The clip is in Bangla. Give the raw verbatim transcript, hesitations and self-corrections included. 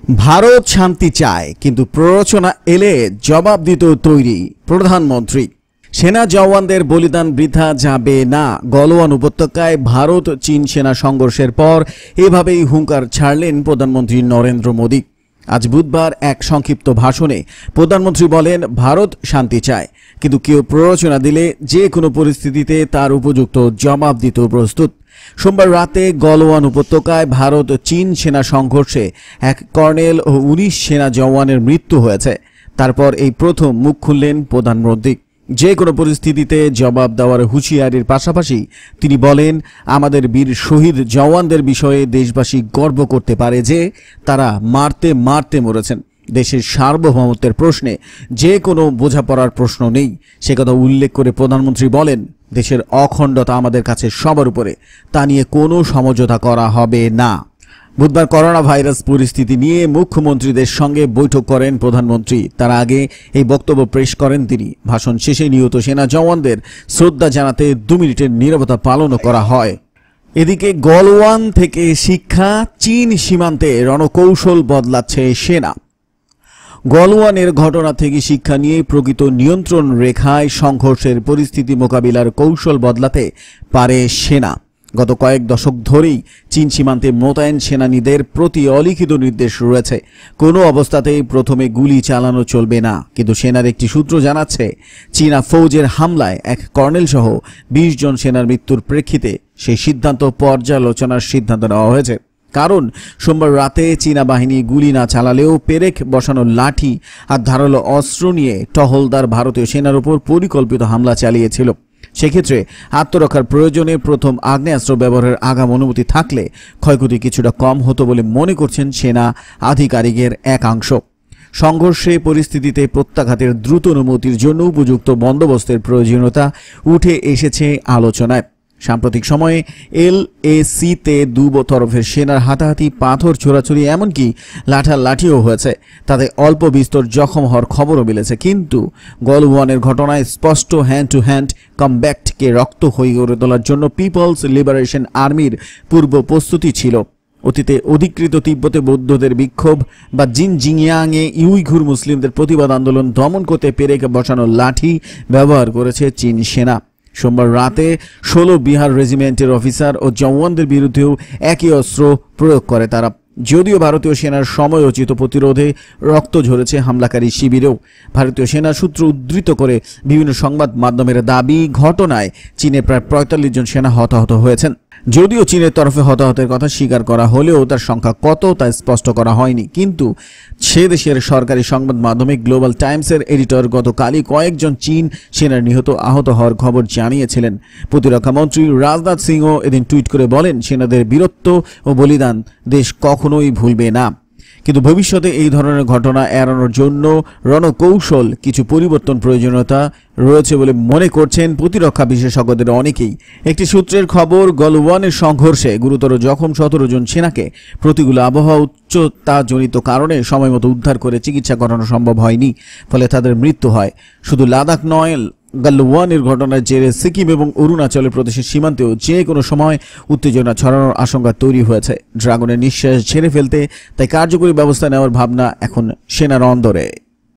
ভারত শান্তি চায় কিন্তু প্ররোচনা এলে জবাব দিতে তৈরি প্রধানমন্ত্রী। সেনা জওয়ানদের বলিদান বৃথা যাবে না। গলওয়ান উপত্যকায় ভারত চীন সেনা সংঘর্ষের পর এভাবেই হুঙ্কার ছাড়লেন প্রধানমন্ত্রী নরেন্দ্র মোদী। আজ বুধবার এক সংক্ষিপ্ত ভাষণে প্রধানমন্ত্রী বলেন, ভারত শান্তি চায় কিন্তু কেউ প্ররোচনা দিলে যে কোনো পরিস্থিতিতে তার উপযুক্ত জবাব দিতে প্রস্তুত। সোমবার রাতে গলওয়ান উপত্যকায় ভারত চীন সেনা সংঘর্ষে এক কর্নেল ও উনিশ সেনা জওয়ানের মৃত্যু হয়েছে। তারপর এই প্রথম মুখ খুললেন প্রধানমন্ত্রী। যে কোনো পরিস্থিতিতে জবাব দেওয়ার হুঁশিয়ারির পাশাপাশি তিনি বলেন, আমাদের বীর শহীদ জওয়ানদের বিষয়ে দেশবাসী গর্ব করতে পারে যে তারা মারতে মারতে মরেছেন। দেশের সার্বভৌমত্বের প্রশ্নে যে কোনো বোঝাপড়ার প্রশ্ন নেই, সে কথা উল্লেখ করে প্রধানমন্ত্রী বলেন, দেশের অখণ্ডতা আমাদের কাছে সবার উপরে, তা নিয়ে কোনো সমঝোতা করা হবে না। বুধবার করোনা ভাইরাস পরিস্থিতি নিয়ে মুখ্যমন্ত্রীদের সঙ্গে বৈঠক করেন প্রধানমন্ত্রী। তার আগে এই বক্তব্য পেশ করেন তিনি। ভাষণ শেষে নিহত সেনা জওয়ানদের শ্রদ্ধা জানাতে দু মিনিটের নীরবতা পালনও করা হয়। এদিকে গলওয়ান থেকে শিক্ষা, চীন সীমান্তে রণকৌশল বদলাচ্ছে সেনা। গলওয়ানের ঘটনা থেকে শিক্ষা নিয়ে প্রকৃত নিয়ন্ত্রণ রেখায় সংঘর্ষের পরিস্থিতি মোকাবিলার কৌশল বদলাতে পারে সেনা। গত কয়েক দশক ধরেই চীন সীমান্তে মোতায়েন সেনানীদের প্রতি অলিখিত নির্দেশ রয়েছে, কোনো অবস্থাতেই প্রথমে গুলি চালানো চলবে না। কিন্তু সেনার একটি সূত্র জানাচ্ছে, চীনা ফৌজের হামলায় এক কর্নেল সহ বিশ জন সেনার মৃত্যুর প্রেক্ষিতে সেই সিদ্ধান্ত পর্যালোচনার সিদ্ধান্ত নেওয়া হয়েছে। কারণ সোমবার রাতে চীনা বাহিনী গুলি না চালালেও পেরেক বসানো লাঠি আর ধারালো অস্ত্র নিয়ে টহলদার ভারতীয় সেনার উপর পরিকল্পিত হামলা চালিয়েছিল। সেক্ষেত্রে আত্মরক্ষার প্রয়োজনে প্রথম আগ্নেয়াস্ত্র ব্যবহারের আগাম অনুমতি থাকলে ক্ষয়ক্ষতি কিছুটা কম হতো বলে মনে করছেন সেনা আধিকারিকের একাংশ। সংঘর্ষে পরিস্থিতিতে প্রত্যাঘাতের দ্রুত অনুমতির জন্য উপযুক্ত বন্দোবস্তের প্রয়োজনীয়তা উঠে এসেছে আলোচনায়। সাম্প্রতিক সময়ে এল এ সিতে দু তরফের সেনার হাতাহাতি, পাথর ছোড়াছুড়ি, এমনকি লাঠালাঠিও হয়েছে। তাতে অল্প বিস্তর জখম হওয়ার খবরও মিলেছে। কিন্তু গলওয়ানের ঘটনায় স্পষ্ট হ্যান্ড টু হ্যান্ড কমব্যাটকে রক্ত হয়ে গড়ে তোলার জন্য পিপলস লিবারেশন আর্মির পূর্ব প্রস্তুতি ছিল। অতীতে অধিকৃত তিব্বতে বৌদ্ধদের বিক্ষোভ বা জিনজিয়াংয়ে ইউইঘুর মুসলিমদের প্রতিবাদ আন্দোলন দমন করতে পেরেক বসানো লাঠি ব্যবহার করেছে চীন সেনা। সোমবার রাতে ষোলো বিহার রেজিমেন্টের অফিসার ও জওয়ানদের বিরুদ্ধেও একই অস্ত্র প্রয়োগ করে তারা। যদিও ভারতীয় সেনার সময়োচিত প্রতিরোধে রক্ত ঝরেছে হামলাকারী শিবিরেও। ভারতীয় সেনা সূত্র উদ্ধৃত করে বিভিন্ন সংবাদ মাধ্যমের দাবি, ঘটনায় চীনে প্রায় পঁয়তাল্লিশ জন সেনা হতাহত হয়েছেন। যদিও চীনের তরফে হতাহতের কথা স্বীকার করা হলেও তার সংখ্যা কত তা স্পষ্ট করা হয়নি। কিন্তু সে দেশের সরকারি সংবাদ মাধ্যমে গ্লোবাল টাইমসের এডিটর গতকালই কয়েকজন চীন সেনার নিহত আহত হওয়ার খবর জানিয়েছিলেন। প্রতিরক্ষা মন্ত্রী রাজনাথ সিংও এদিন টুইট করে বলেন, সেনাদের বীরত্ব ও বলিদান দেশ কখনোই ভুলবে না। কিন্তু ভবিষ্যতে এই ধরনের ঘটনা এড়ানোর জন্য রণকৌশল কিছু পরিবর্তন প্রয়োজনীয়তা রয়েছে বলে মনে করছেন প্রতিরক্ষা বিশেষজ্ঞদের অনেকেই। একটি সূত্রের খবর, গলওয়ানের সংঘর্ষে গুরুতর জখম সতেরো জন সেনাকে প্রতিকূল আবহাওয়া, উচ্চতাজনিত কারণে সময়মতো উদ্ধার করে চিকিৎসা করানো সম্ভব হয়নি, ফলে তাদের মৃত্যু হয়। শুধু লাদাখ নয়, গলওয়ানের ঘটনার জেরে সিকিম এবং অরুণাচল প্রদেশের সীমান্তেও যে কোনো সময় উত্তেজনা ছড়ানোর আশঙ্কা তৈরি হয়েছে। ড্রাগনের নিঃশ্বাস ছেড়ে ফেলতে তাই কার্যকরী ব্যবস্থা নেওয়ার ভাবনা এখন সেনার অন্দরে।